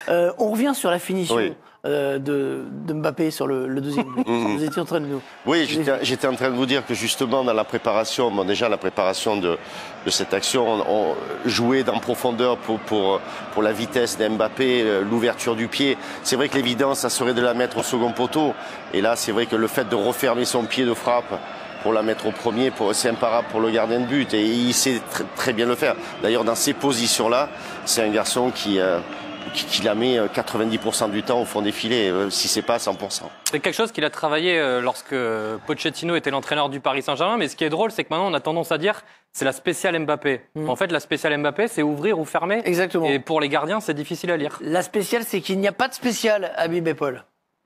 On revient sur la finition de Mbappé sur le deuxième but. Vous étiez en train de nous... Oui, j'étais en train de vous dire que justement dans la préparation, déjà la préparation de cette action, on jouait dans profondeur pour la vitesse d'Mbappé, l'ouverture du pied. C'est vrai que l'évidence, ça serait de la mettre au second poteau. Et là, c'est vrai que le fait de refermer son pied de frappe pour la mettre au premier, c'est imparable pour le gardien de but. Et il sait très bien le faire. D'ailleurs, dans ces positions-là, c'est un garçon qui la met 90% du temps au fond des filets, si c'est pas 100%. C'est quelque chose qu'il a travaillé lorsque Pochettino était l'entraîneur du Paris Saint-Germain. Mais ce qui est drôle, c'est que maintenant, on a tendance à dire c'est la spéciale Mbappé. En fait, la spéciale Mbappé, c'est ouvrir ou fermer. Exactement. Et pour les gardiens, c'est difficile à lire. La spéciale, c'est qu'il n'y a pas de spéciale, Habib et Paul.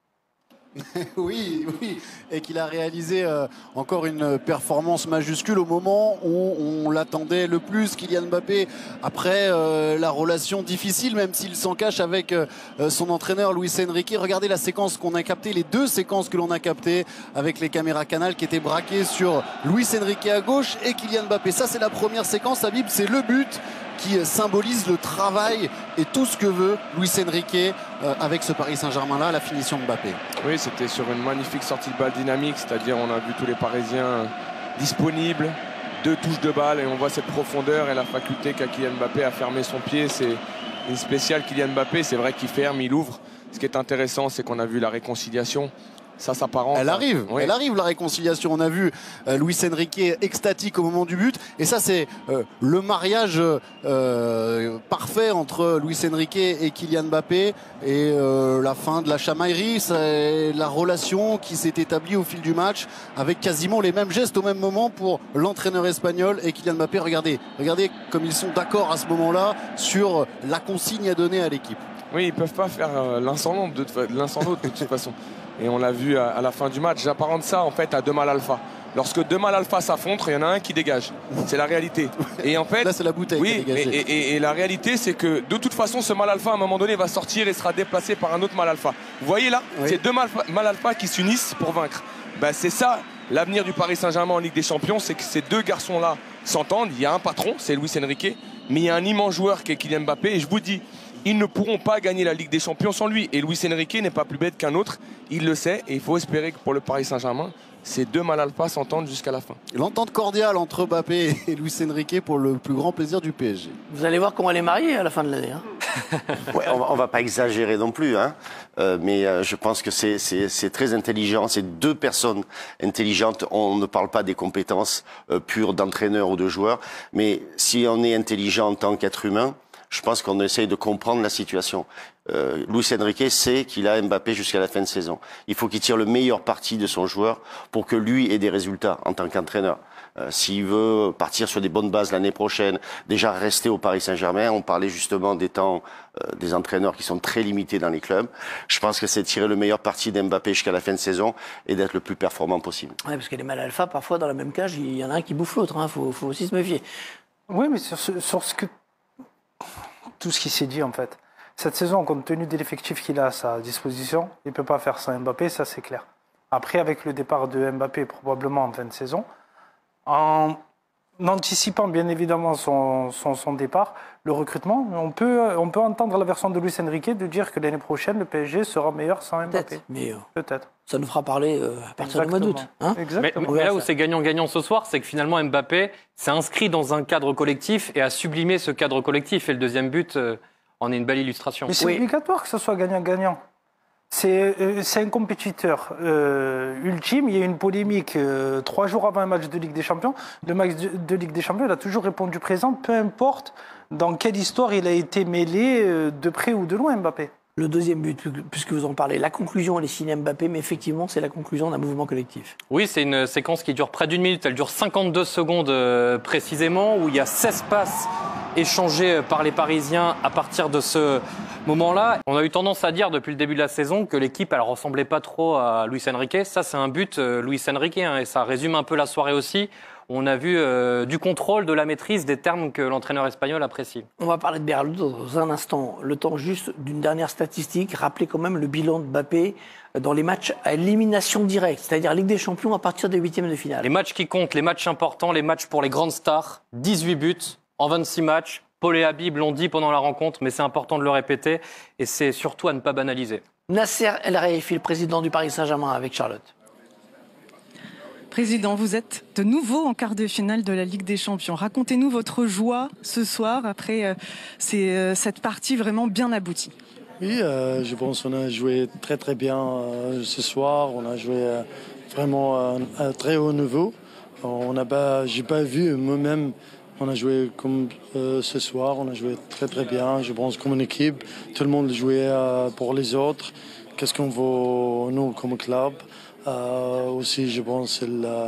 Oui, et qu'il a réalisé encore une performance majuscule au moment où on l'attendait le plus, Kylian Mbappé, après la relation difficile, même s'il s'en cache avec son entraîneur Luis Enrique. Regardez la séquence qu'on a captée, les deux séquences que l'on a captées avec les caméras Canal qui étaient braquées sur Luis Enrique à gauche et Kylian Mbappé. Ça, c'est la première séquence, Habib, c'est le but qui symbolise le travail et tout ce que veut Luis Enrique avec ce Paris Saint-Germain-là, la finition de Mbappé. Oui, c'était sur une magnifique sortie de balle dynamique, c'est-à-dire on a vu tous les Parisiens disponibles, 2 touches de balle et on voit cette profondeur et la faculté qu'a Kylian Mbappé à fermer son pied. C'est une spéciale Kylian Mbappé, c'est vrai qu'il ferme, il ouvre. Ce qui est intéressant, c'est qu'on a vu la réconciliation. Ça s'apparente. Elle arrive la réconciliation. On a vu Luis Enrique extatique au moment du but. Et ça, c'est le mariage parfait entre Luis Enrique et Kylian Mbappé. Et la fin de la chamaillerie, c'est la relation qui s'est établie au fil du match avec quasiment les mêmes gestes au même moment pour l'entraîneur espagnol et Kylian Mbappé. Regardez comme ils sont d'accord à ce moment-là sur la consigne à donner à l'équipe. Oui, ils ne peuvent pas faire l'un sans l'autre de toute façon. Et on l'a vu à la fin du match. J'apparente ça en fait à deux mâles alpha. Lorsque deux mâles alpha s'affrontent, il y en a un qui dégage. C'est la réalité. Et en fait, là, c'est la bouteille. Oui, et la réalité, c'est que de toute façon, ce mâle alpha, à un moment donné, va sortir et sera déplacé par un autre mâle alpha. Vous voyez là, c'est deux mâles alpha qui s'unissent pour vaincre. Ben, c'est ça l'avenir du Paris Saint-Germain en Ligue des Champions, c'est que ces deux garçons-là s'entendent. Il y a un patron, c'est Luis Enrique, mais il y a un immense joueur qui est Kylian Mbappé. Et je vous dis, ils ne pourront pas gagner la Ligue des Champions sans lui. Et Luis Enrique n'est pas plus bête qu'un autre. Il le sait. Et il faut espérer que pour le Paris Saint-Germain, ces deux mâles alpha s'entendent jusqu'à la fin. L'entente cordiale entre Mbappé et Luis Enrique pour le plus grand plaisir du PSG. Vous allez voir comment elle est mariée à la fin de l'année. Ouais, on va pas exagérer non plus, mais je pense que c'est très intelligent. C'est deux personnes intelligentes. On ne parle pas des compétences pures d'entraîneur ou de joueur, mais si on est intelligent en tant qu'être humain, je pense qu'on essaye de comprendre la situation. Luis Enrique sait qu'il a Mbappé jusqu'à la fin de saison. Il faut qu'il tire le meilleur parti de son joueur pour que lui ait des résultats en tant qu'entraîneur. S'il veut partir sur des bonnes bases l'année prochaine, déjà rester au Paris Saint-Germain, on parlait justement des temps des entraîneurs qui sont très limités dans les clubs. Je pense que c'est de tirer le meilleur parti d'Mbappé jusqu'à la fin de saison et d'être le plus performant possible. Oui, parce que les mâles alpha, parfois dans la même cage, il y en a un qui bouffe l'autre. Faut aussi se méfier. Oui, mais sur tout ce qui s'est dit en fait. Cette saison, compte tenu de l'effectif qu'il a à sa disposition, il ne peut pas faire sans Mbappé, ça c'est clair. Après, avec le départ de Mbappé probablement en fin de saison, en anticipant bien évidemment son départ, le recrutement, on peut entendre la version de Luis Enrique de dire que l'année prochaine, le PSG sera meilleur sans Mbappé. Peut-être. Ça nous fera parler à partir du mois d'août. Mais là où c'est gagnant-gagnant ce soir, c'est que finalement Mbappé s'est inscrit dans un cadre collectif et a sublimé ce cadre collectif. Et le deuxième but en est une belle illustration. Mais c'est obligatoire que ce soit gagnant-gagnant. C'est un compétiteur ultime. Il y a eu une polémique 3 jours avant un match de Ligue des Champions. Le match de Ligue des Champions, il a toujours répondu présent, peu importe dans quelle histoire il a été mêlé de près ou de loin, Mbappé. Le deuxième but, puisque vous en parlez, la conclusion, elle est signée Mbappé, mais effectivement, c'est la conclusion d'un mouvement collectif. Oui, c'est une séquence qui dure près d'une minute. Elle dure 52 secondes précisément, où il y a 16 passes échangées par les Parisiens à partir de ce moment-là. On a eu tendance à dire depuis le début de la saison que l'équipe, elle ressemblait pas trop à Luis Enrique. Ça, c'est un but Luis Enrique, et ça résume un peu la soirée aussi. On a vu du contrôle, de la maîtrise, des termes que l'entraîneur espagnol apprécie. On va parler de Beraldo dans un instant. Le temps juste d'une dernière statistique. Rappelez quand même le bilan de Mbappé dans les matchs à élimination directe, c'est-à-dire Ligue des Champions à partir des huitièmes de finale. Les matchs qui comptent, les matchs importants, les matchs pour les grandes stars, 18 buts en 26 matchs, Paul et Habib l'ont dit pendant la rencontre, mais c'est important de le répéter. Et c'est surtout à ne pas banaliser. Nasser El Khelaifi, le président du Paris Saint-Germain, avec Charlotte. Président, vous êtes de nouveau en quart de finale de la Ligue des Champions. Racontez-nous votre joie ce soir après cette partie vraiment bien aboutie. Oui, je pense qu'on a joué très très bien ce soir. On a joué vraiment à un très haut niveau. J'ai pas vu moi-même. On a joué comme ce soir. On a joué très très bien. Je pense comme une équipe. Tout le monde jouait pour les autres. Qu'est-ce qu'on veut nous comme club? Aussi, je pense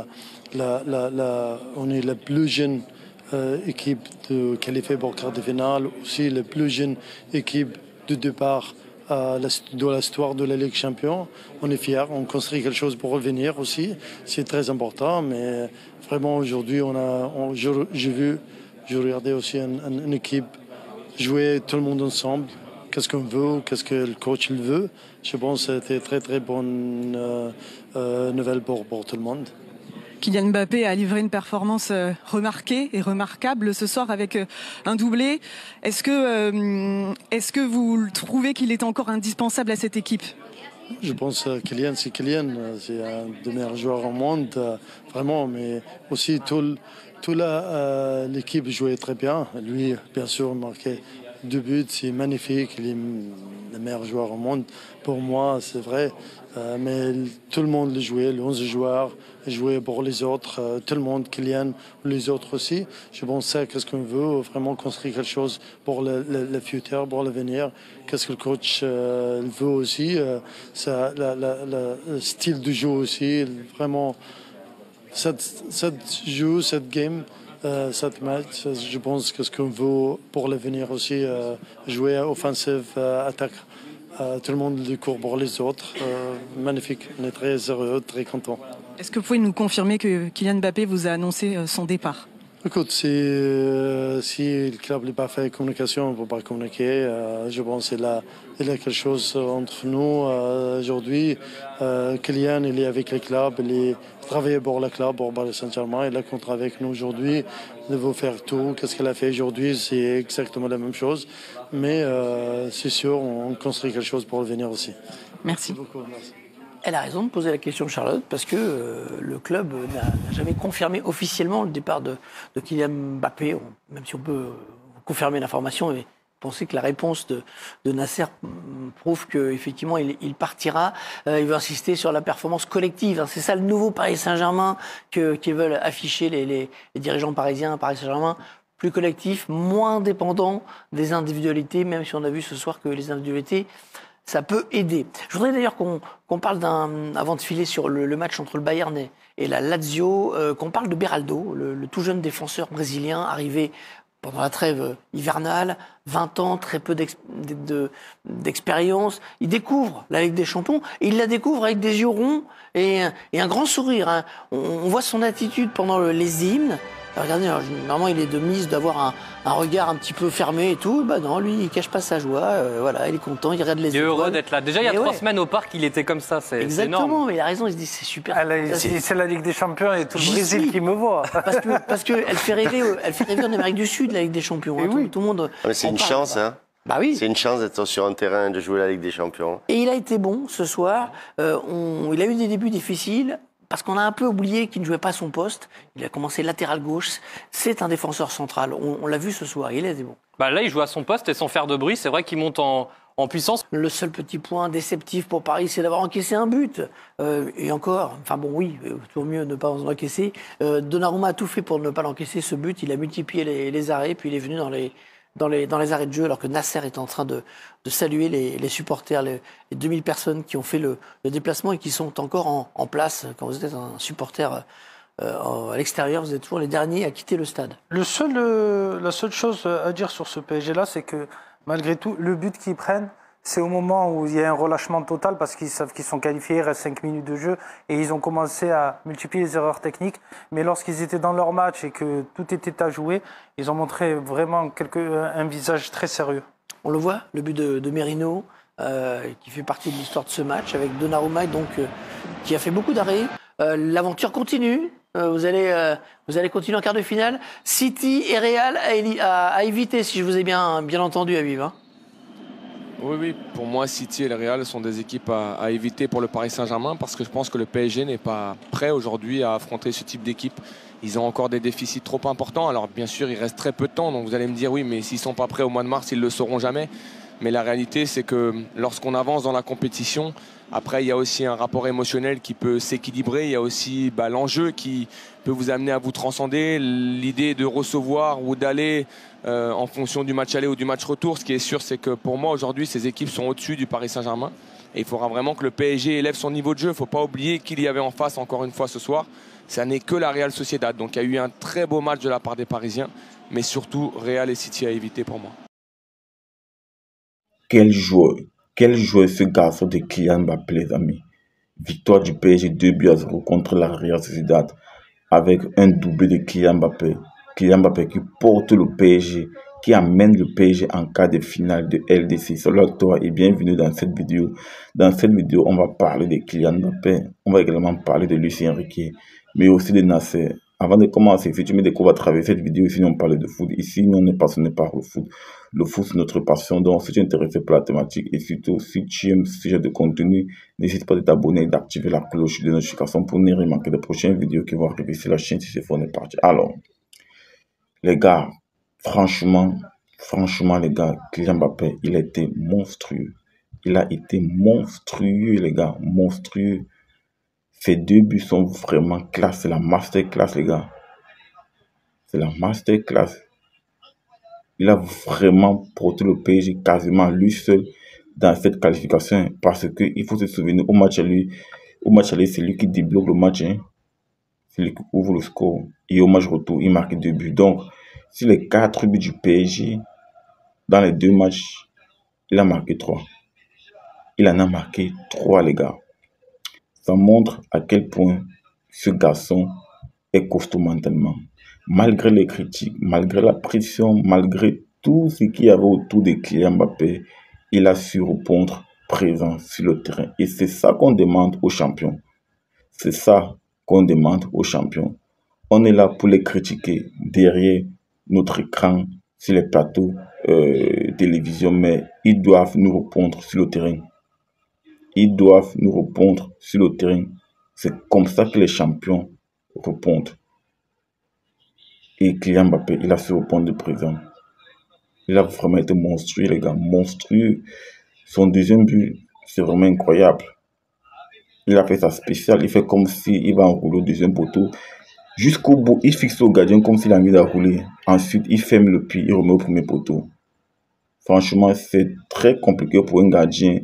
on est la plus jeune équipe de qualifiée pour quart de finale. Aussi, la plus jeune équipe de départ de l'histoire de la Ligue Champion. On est fiers, on construit quelque chose pour revenir aussi. C'est très important, mais vraiment aujourd'hui, j'ai regardé aussi une équipe jouer tout le monde ensemble. Qu'est-ce qu'on veut, qu'est-ce que le coach il veut. Je pense que c'était très très bonne nouvelle pour tout le monde. Kylian Mbappé a livré une performance remarquée et remarquable ce soir avec un doublé. Est-ce que vous trouvez qu'il est encore indispensable à cette équipe? Je pense que Kylian, c'est un des meilleurs joueurs au monde, vraiment, mais aussi toute l'équipe jouait très bien. Lui, bien sûr, marqué 2 buts, c'est magnifique, il est le meilleur joueur au monde. Pour moi, c'est vrai, mais tout le monde le jouait, les 11 joueurs jouaient pour les autres, tout le monde, Kylian, les autres aussi. Je pense que qu'est-ce qu'on veut, vraiment construire quelque chose pour le futur, pour l'avenir. Qu'est-ce que le coach veut aussi, le style de jeu aussi, vraiment, cette game. Cette match, je pense que ce qu'on veut pour l'avenir aussi, jouer offensive, attaque. Tout le monde le court pour les autres. Magnifique, on est très heureux, très contents. Est-ce que vous pouvez nous confirmer que Kylian Mbappé vous a annoncé son départ? Écoute, si le club n'a pas fait communication, on ne peut pas communiquer. Je pense qu'il a quelque chose entre nous aujourd'hui. Kylian, il est avec le club, il travaille pour le club, pour Paris Saint-Germain. Il a contrat avec nous aujourd'hui. Il veut faire tout. Qu'est-ce qu'il a fait aujourd'hui? C'est exactement la même chose. Mais c'est sûr, on construit quelque chose pour le venir aussi. Merci. Beaucoup, merci. Elle a raison de poser la question, Charlotte, parce que le club n'a jamais confirmé officiellement le départ de Kylian Mbappé, même si on peut confirmer l'information et penser que la réponse de Nasser prouve qu'effectivement il partira. Il veut insister sur la performance collective. C'est ça le nouveau Paris Saint-Germain qu'ils veulent afficher les dirigeants parisiens, Paris Saint-Germain. Plus collectif, moins dépendant des individualités, même si on a vu ce soir que les individualités, ça peut aider. Je voudrais d'ailleurs qu'on parle avant de filer sur le match entre le Bayern et la Lazio, qu'on parle de Beraldo, le tout jeune défenseur brésilien arrivé pendant la trêve hivernale, 20 ans, très peu d'expérience. Il découvre la Ligue des Champions et il la découvre avec des yeux ronds et un grand sourire. On voit son attitude pendant les hymnes. Regardez, normalement il est de mise d'avoir un regard un petit peu fermé et tout. Bah non, lui il cache pas sa joie. Voilà, il est content, il regarde les étoiles. Il est heureux d'être là. Déjà il y a 3 semaines au parc, il était comme ça. C'est exactement, énorme. mais il a raison. Il se dit c'est super. C'est la Ligue des Champions et tout le Brésil qui me voit. Parce que elle fait rêver en Amérique du Sud la Ligue des Champions. Hein, tout le monde. Mais c'est une chance, hein. Bah oui. C'est une chance d'être sur un terrain et de jouer la Ligue des Champions. Et il a été bon ce soir. Il a eu des débuts difficiles. Parce qu'on a un peu oublié qu'il ne jouait pas son poste. Il a commencé latéral gauche. C'est un défenseur central. On l'a vu ce soir. Il est bon. Bah là, il joue à son poste et sans faire de bruit. C'est vrai qu'il monte en puissance. Le seul petit point déceptif pour Paris, c'est d'avoir encaissé un but. Et encore, enfin bon, oui, toujours mieux ne pas en encaisser. Donnarumma a tout fait pour ne pas l'encaisser, ce but. Il a multiplié les arrêts, puis il est venu dans les arrêts de jeu, alors que Nasser est en train de saluer les supporters, les 2000 personnes qui ont fait le déplacement et qui sont encore en place. Quand vous êtes un supporter à l'extérieur, vous êtes toujours les derniers à quitter le stade. La seule chose à dire sur ce PSG-là, c'est que malgré tout, le but qu'ils prennent, c'est au moment où il y a un relâchement total parce qu'ils savent qu'ils sont qualifiés, il reste 5 minutes de jeu et ils ont commencé à multiplier les erreurs techniques. Mais lorsqu'ils étaient dans leur match et que tout était à jouer, ils ont montré vraiment un visage très sérieux. On le voit, le but de Merino, qui fait partie de l'histoire de ce match avec Donnarumma, donc, qui a fait beaucoup d'arrêts. L'aventure continue. Vous allez continuer en quart de finale. City et Real à éviter, si je vous ai bien entendu, Habib. Hein. Oui, pour moi, City et le Real sont des équipes à éviter pour le Paris Saint-Germain parce que je pense que le PSG n'est pas prêt aujourd'hui à affronter ce type d'équipe. Ils ont encore des déficits trop importants. Alors bien sûr, il reste très peu de temps, donc vous allez me dire oui, mais s'ils ne sont pas prêts au mois de mars, ils ne le sauront jamais. Mais la réalité, c'est que lorsqu'on avance dans la compétition, après, il y a aussi un rapport émotionnel qui peut s'équilibrer. Il y a aussi l'enjeu qui peut vous amener à vous transcender. L'idée de recevoir ou d'aller en fonction du match aller ou du match retour. Ce qui est sûr, c'est que pour moi, aujourd'hui, ces équipes sont au-dessus du Paris Saint-Germain. Et il faudra vraiment que le PSG élève son niveau de jeu. Il ne faut pas oublier qu'il y avait en face, encore une fois, ce soir. Ça n'est que la Real Sociedad. Donc il y a eu un très beau match de la part des Parisiens. Mais surtout, Real et City à éviter pour moi. Quel joueur ce garçon de Kylian Mbappé, les amis. Victoire du PSG 2-0 contre la Real Sociedad avec un doublé de Kylian Mbappé. Kylian Mbappé qui porte le PSG, qui amène le PSG en quart de finale de LDC. Salut à toi et bienvenue dans cette vidéo. Dans cette vidéo, on va parler de Kylian Mbappé. On va également parler de Luis Enrique, mais aussi de Nasser. Avant de commencer, si tu me découvres à travers cette vidéo, ici on parle de foot. Ici, on est passionné par le foot. Le foot, c'est notre passion. Donc, si tu es intéressé par la thématique et surtout, si tu aimes ce genre de contenu, n'hésite pas de t'abonner et d'activer la cloche de notification pour ne rien manquer des prochaines vidéos qui vont arriver sur la chaîne si c'est fort, on est parti. Alors, les gars, franchement, les gars, Kylian Mbappé, il a été monstrueux. Il a été monstrueux, les gars, monstrueux. Ces deux buts sont vraiment classe. C'est la masterclass, les gars. C'est la masterclass. Il a vraiment porté le PSG quasiment lui seul dans cette qualification. Parce qu'il faut se souvenir, au match aller, c'est lui qui débloque le match. Hein. C'est lui qui ouvre le score. Et au match retour, il marque 2 buts. Donc, sur les 4 buts du PSG, dans les 2 matchs, il a marqué 3. Il en a marqué 3, les gars. Ça montre à quel point ce garçon est costaud mentalement. Malgré les critiques, malgré la pression, malgré tout ce qu'il y avait autour de Kylian Mbappé, il a su répondre présent sur le terrain. Et c'est ça qu'on demande aux champions. C'est ça qu'on demande aux champions. On est là pour les critiquer derrière notre écran, sur les plateaux télévision, mais ils doivent nous répondre sur le terrain. Ils doivent nous répondre sur le terrain. C'est comme ça que les champions répondent. Et Kylian Mbappé, il a su répondre de présent. Il a vraiment été monstrueux, les gars. Monstrueux. Son deuxième but, c'est vraiment incroyable. Il a fait ça spécial. Il fait comme s'il va enrouler au deuxième poteau. Jusqu'au bout, il fixe au gardien comme s'il a envie d'enrouler. Ensuite, il ferme le pied, il remet au premier poteau. Franchement, c'est très compliqué pour un gardien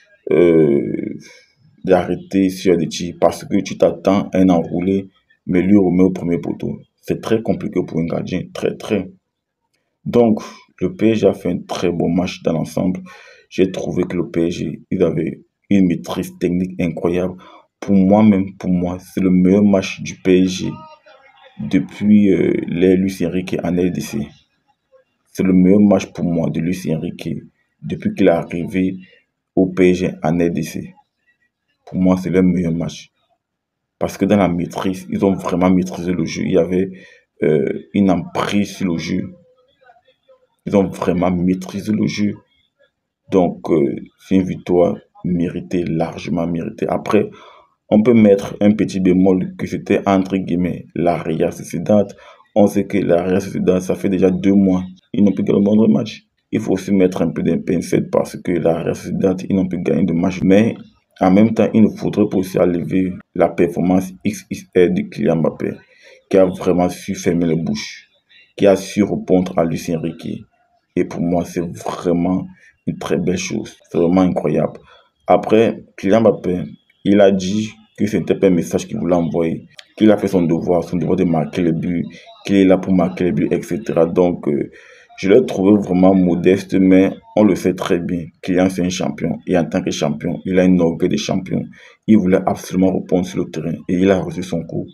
d'arrêter sur des tirs parce que tu t'attends à un enroulé, mais lui remet au premier poteau. C'est très compliqué pour un gardien, très. Donc, le PSG a fait un très bon match dans l'ensemble. J'ai trouvé que le PSG, il avait une maîtrise technique incroyable. Pour moi, c'est le meilleur match du PSG depuis les Luis Enrique en LDC. C'est le meilleur match pour moi de Luis Enrique depuis qu'il est arrivé au PSG en LDC. Pour moi, c'est le meilleur match. Parce que dans la maîtrise, ils ont vraiment maîtrisé le jeu. Il y avait une emprise sur le jeu. Ils ont vraiment maîtrisé le jeu. Donc, c'est une victoire méritée, largement méritée. Après, on peut mettre un petit bémol que c'était entre guillemets la Real Sociedad. On sait que la Real Sociedad, ça fait déjà 2 mois. Ils n'ont plus gagné de match. Il faut aussi mettre un peu d'impensette parce que la Real Sociedad, ils n'ont plus gagné de match. Mais en même temps, il ne faudrait pas aussi enlever la performance XXL de Kylian Mbappé, qui a vraiment su fermer les bouches, qui a su répondre à Luis Enrique. Et pour moi, c'est vraiment une très belle chose. C'est vraiment incroyable. Après, Kylian Mbappé, il a dit que ce n'était pas un message qu'il voulait envoyer, qu'il a fait son devoir de marquer les buts, qu'il est là pour marquer les buts, etc. Donc, je l'ai trouvé vraiment modeste, mais on le sait très bien. Kylian, c'est un champion. Et en tant que champion, il a une orgueil de champion. Il voulait absolument répondre sur le terrain. Et il a reçu son coup.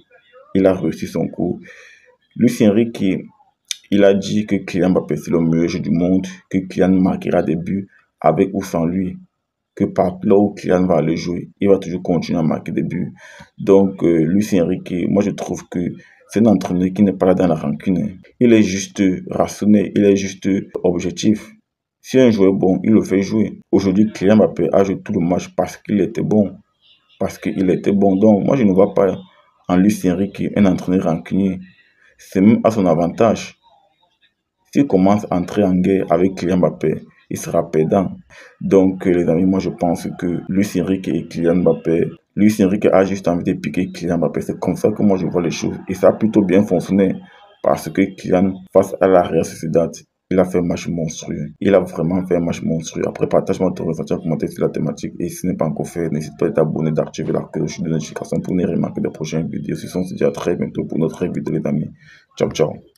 Luis Enrique, il a dit que Kylian Mbappé, c'est le meilleur jeu du monde, que Kylian marquera des buts avec ou sans lui, que partout là où Kylian va aller jouer, il va toujours continuer à marquer des buts. Donc, Luis Enrique, moi je trouve que c'est un entraîneur qui n'est pas là dans la rancune. Il est juste rationnel, il est juste objectif. Si un joueur est bon, il le fait jouer. Aujourd'hui, Kylian Mbappé a joué tout le match parce qu'il était bon. Donc, moi je ne vois pas en Luis Enrique un entraîneur rancunier. C'est même à son avantage. S'il commence à entrer en guerre avec Kylian Mbappé, il sera perdant. Donc, les amis, moi je pense que Luis Enrique et Kylian Mbappé, Luis Enrique a juste envie de piquer Kylian Mbappé. C'est comme ça que moi je vois les choses. Et ça a plutôt bien fonctionné parce que Kylian, face à la Real Sociedad, il a fait un match monstrueux. Il a vraiment fait un match monstrueux. Après, partage-moi ton ressenti en commentaire sur la thématique. Et si ce n'est pas encore fait, n'hésite pas à t'abonner, d'activer la cloche de notification pour ne rien manquer des prochaines vidéos. Si on se dit à très bientôt pour notre vidéo, les amis. Ciao, ciao.